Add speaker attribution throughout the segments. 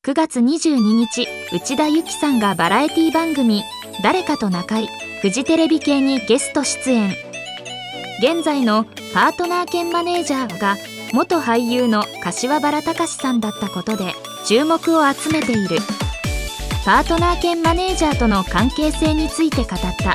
Speaker 1: 9月22日、内田有紀さんがバラエティ番組「誰かと仲い」フジテレビ系にゲスト出演。現在のパートナー兼マネージャーが元俳優の柏原隆さんだったことで注目を集めている。パートナー兼マネージャーとの関係性について語った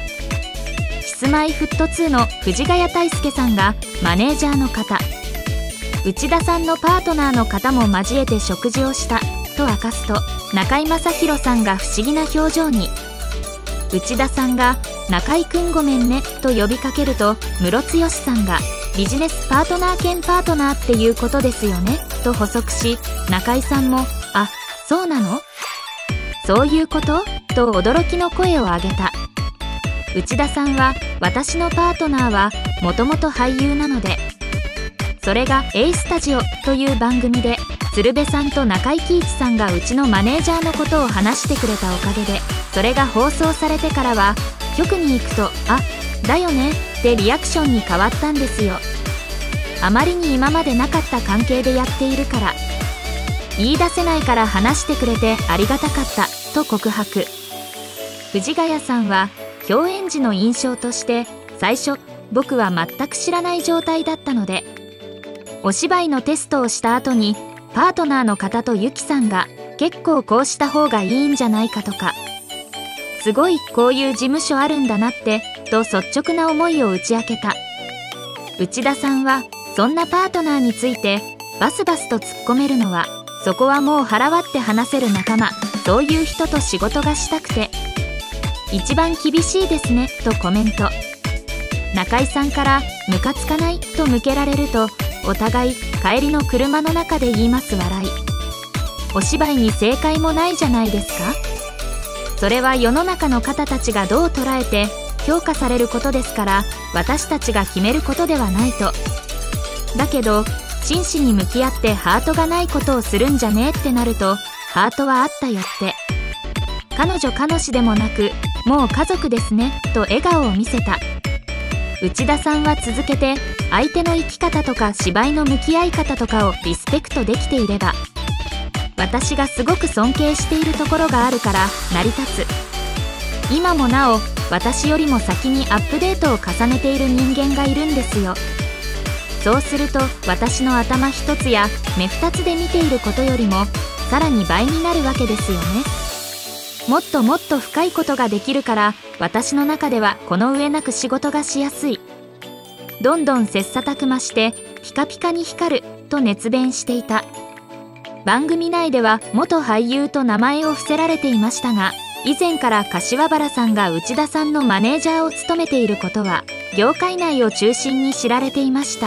Speaker 1: 。Kｉｓ−Ｍｙ−Ｆｔ2 の藤ヶ谷太輔さんがマネージャーの方、内田さんのパートナーの方も交えて食事をしたと明かすと、中居正広さんが不思議な表情に。内田さんが「中居くんごめんね」と呼びかけると、ムロツヨシさんが「ビジネスパートナー兼パートナーっていうことですよね」と補足し、中居さんも「あ、そうなの？そういうこと？」と驚きの声を上げた。内田さんは「私のパートナーはもともと俳優なので、それが A スタジオという番組で鶴瓶さんと中井貴一さんがうちのマネージャーのことを話してくれたおかげで、それが放送されてからは局に行くと「あ、だよね」ってリアクションに変わったんですよ。あまりに今までなかった関係でやっているから、言い出せないから話してくれてありがたかったと告白。藤ヶ谷さんは共演時の印象として、最初僕は全く知らない状態だったので、お芝居のテストをした後にパートナーの方とゆきさんが結構こうした方がいいんじゃないかとか、すごいこういう事務所あるんだなってと率直な思いを打ち明けた。内田さんはそんなパートナーについてバスバスと突っ込めるのは、そこはもう腹割って話せる仲間、そういう人と仕事がしたくて一番厳しいですねとコメント。中居さんからムカつかないと向けられると、お互い帰りの車の中で言います笑い。お芝居に正解もないじゃないですか。それは世の中の方たちがどう捉えて評価されることですから、私たちが決めることではないと。だけど真摯に向き合ってハートがないことをするんじゃねえってなると、ハートはあったよって。彼女彼氏でもなくもう家族ですねと笑顔を見せた。内田さんは続けて、相手の生き方とか芝居の向き合い方とかをリスペクトできていれば、私がすごく尊敬しているところがあるから成り立つ。今もなお私よりも先にアップデートを重ねている人間がいるんですよ。そうすると私の頭一つや目二つで見ていることよりもさらに倍になるわけですよね。もっともっと深いことができるから、私の中ではこの上なく仕事がしやすい。どんどん切磋琢磨してピカピカに光ると熱弁していた。番組内では元俳優と名前を伏せられていましたが、以前から柏原さんが内田さんのマネージャーを務めていることは業界内を中心に知られていました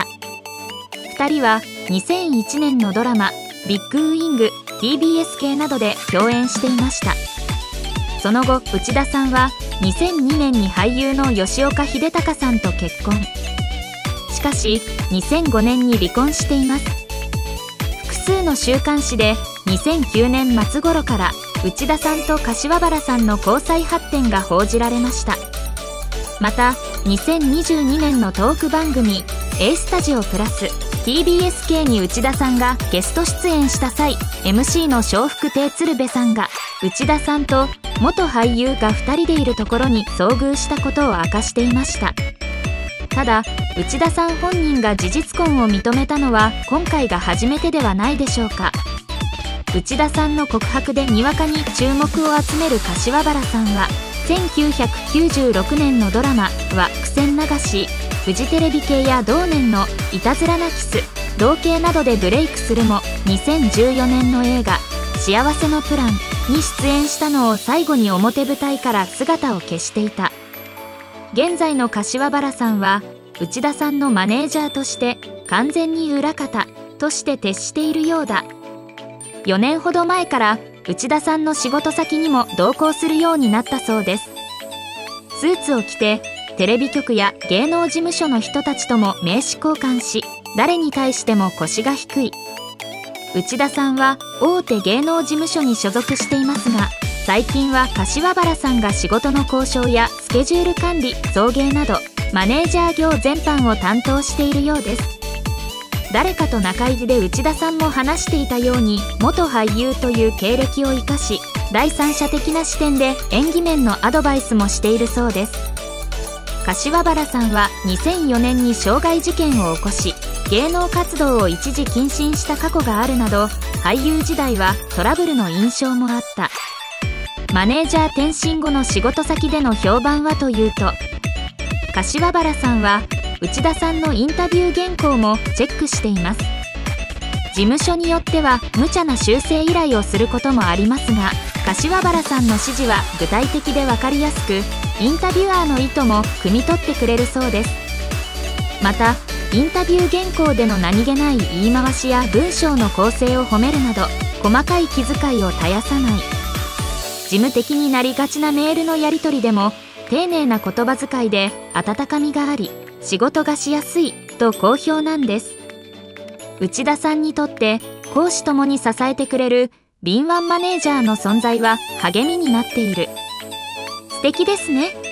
Speaker 1: 。2人は2001年のドラマ「ビッグウィング」TBS 系などで共演していました。その後内田さんは2002年に俳優の吉岡秀隆さんと結婚。しかし2005年に離婚しています。複数の週刊誌で2009年末頃から内田さんと柏原さんの交際発展が報じられました。また2022年のトーク番組「A スタジオプラス」TBS 系に内田さんがゲスト出演した際、 MC の笑福亭鶴瓶さんが内田さんと元俳優が2人でいるところに遭遇したことを明かしていました。ただ内田さん本人が事実婚を認めたのは今回が初めてではないでしょうか。内田さんの告白でにわかに注目を集める柏原さんは、1996年のドラマは苦戦流し、フジテレビ系や同年のいたずらなキス、同系などでブレイクするも、2014年の映画幸せのプランに出演したのを最後に表舞台から姿を消していた。現在の柏原さんは内田さんのマネージャーとして完全に裏方として徹しているようだ。4年ほど前から内田さんの仕事先にも同行するようになったそうです。スーツを着てテレビ局や芸能事務所の人たちとも名刺交換し、誰に対しても腰が低い。内田さんは大手芸能事務所に所属していますが、最近は柏原さんが仕事の交渉やスケジュール管理、送迎などマネージャー業全般を担当しているようです。 誰かと中入りで内田さんも話していたように元俳優という経歴を生かし、第三者的な視点で演技面のアドバイスもしているそうです。柏原さんは2004年に傷害事件を起こし、芸能活動を一時謹慎した過去があるなど、俳優時代はトラブルの印象もあった。マネージャー転身後の仕事先での評判はというと、柏原さんは内田さんのインタビュー原稿もチェックしています。事務所によっては無茶な修正依頼をすることもありますが、柏原さんの指示は具体的で分かりやすく、インタビュアーの意図も汲み取ってくれるそうです。またインタビュー原稿での何気ない言い回しや文章の構成を褒めるなど、細かい気遣いを絶やさない。事務的になりがちなメールのやり取りでも丁寧な言葉遣いで温かみがあり、仕事がしやすいと好評なんです。内田さんにとって公私ともに支えてくれる敏腕マネージャーの存在は励みになっている。素敵ですね。